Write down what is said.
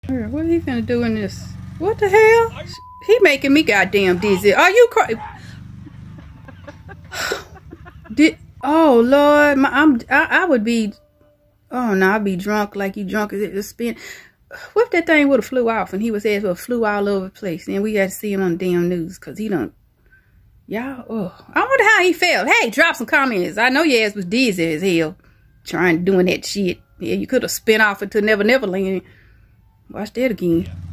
What are you gonna do in this? What the hell? He making me goddamn dizzy. Are you crazy? Oh Lord, I would be. Oh no, I'd be drunk like you drunk as it spin. What if that thing would have flew off and he was ass would have flew all over the place and we had to see him on the damn news because he don't. Y'all, oh, I wonder how he felt. Hey, drop some comments. I know your ass was dizzy as hell doing that shit. Yeah, you could have spin off into Never Never Land. Watch that again.